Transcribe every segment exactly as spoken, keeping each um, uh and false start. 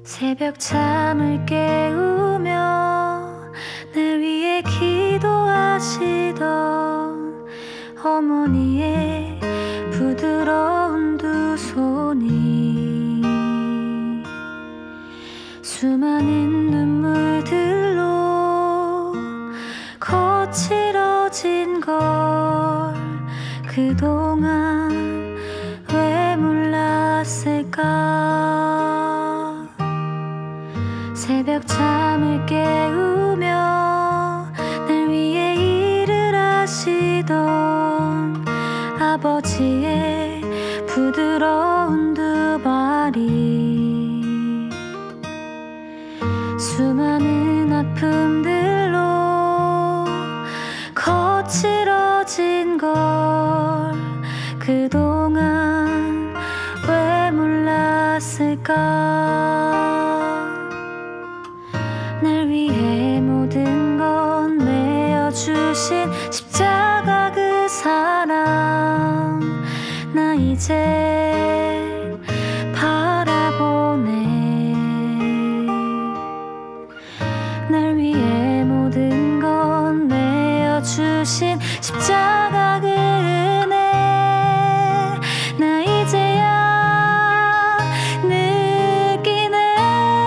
새벽 잠을 깨우며 날 위해 기도하시던 어머니의 부드러운 두 손이 수많은 눈물들로 거칠어진 걸 그동안 왜 몰랐을까. 새벽 잠을 깨우며 날 위해 일을 하시던 아버지의 부드러운 두 발이 수많은 아픔들로 거칠어진 걸 그동안 왜 몰랐을까. 날 위해 모든 건 내어주신 십자가 그 사랑 나 이제 바라보네. 날 위해 모든 건 내어주신 십자가 그 은혜 나 이제야 느끼네.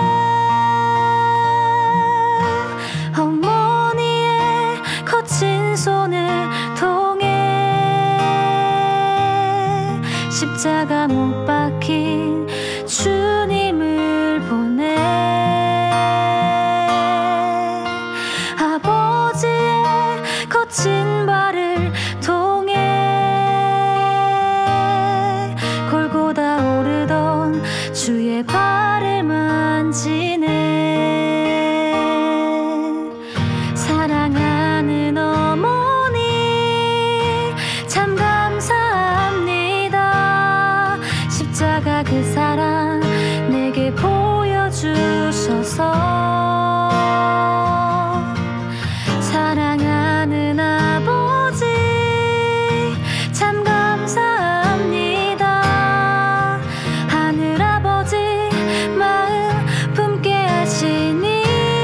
어머니의 거친 손을 통해 십자가 못 박힌 주님을 보내. 아버지의 거친 발을 통해 골고다 오르던 주의 발을 만지네. 사랑하는 어머니 참 감사합니다. 십자가 그 사랑 내게 보여주셔서. 사랑하는 아버지 참 감사합니다. 하늘 아버지 마음 품게 하시니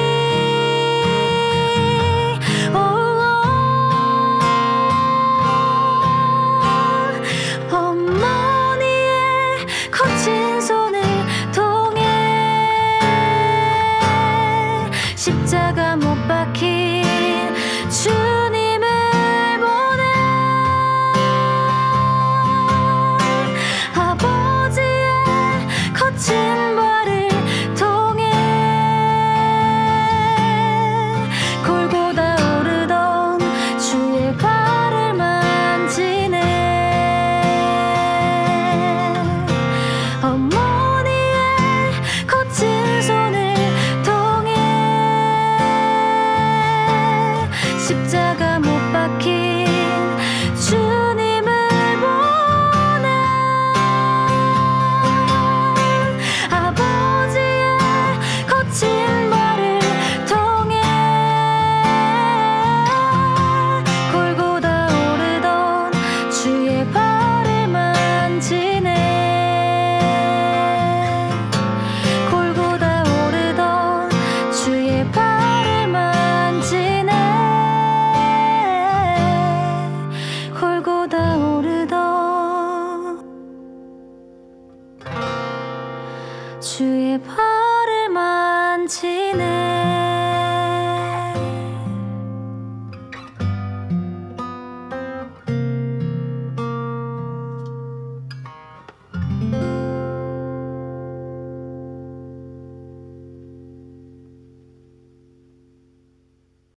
어머니의 거친 손을 통해 십자가 못 박힌 주님을 보내. 아버지의 거친 발을 통해 골고다 오르던 주의 발을 만지네. 어머니의 거친 손을 통해 십자가 못 박힌 주님을 보내. 아버지의 거친 발을 통해 골고다 오르던 주의 발을 만지네. 골고다 오르던 주의 발을 만지네. 골고다 오르던 주의 발을 만지네.